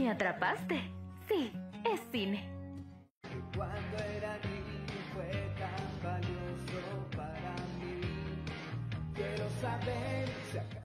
Me atrapaste. Sí, es cine. Cuando era niño fue tan valioso para mí. Quiero saber si